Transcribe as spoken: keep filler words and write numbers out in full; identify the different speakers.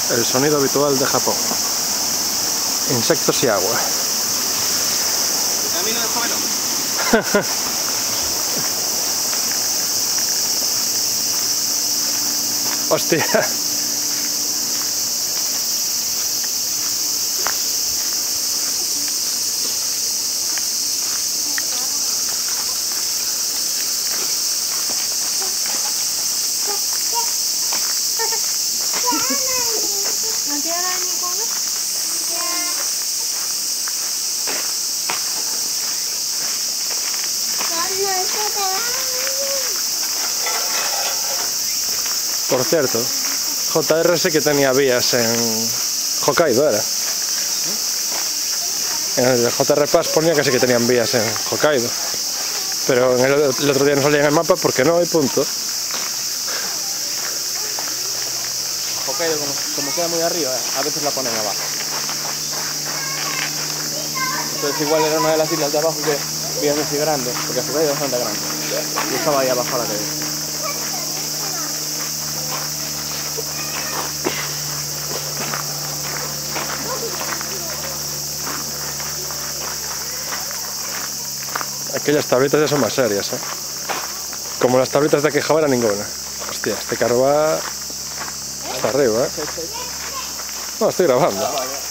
Speaker 1: El sonido habitual de Japón. Insectos y agua.
Speaker 2: ¿El camino de Jovelón?
Speaker 1: Hostia. Por cierto, J R sí que tenía vías en Hokkaido, ¿era? En el J R Pass ponía que sí que tenían vías en Hokkaido. Pero en el, el otro día no salía en el mapa porque no, y punto.
Speaker 2: Hokkaido, como, como queda muy arriba, a veces la ponen abajo. Entonces igual era una de las islas de abajo que vías así grandes, porque Hokkaido es bastante grande. Y estaba ahí abajo a la que...
Speaker 1: Aquellas tablitas ya son más serias, ¿eh? Como las tablitas de Akihabara, ninguna. Hostia, este carro va hasta arriba, ¿eh? No, estoy grabando.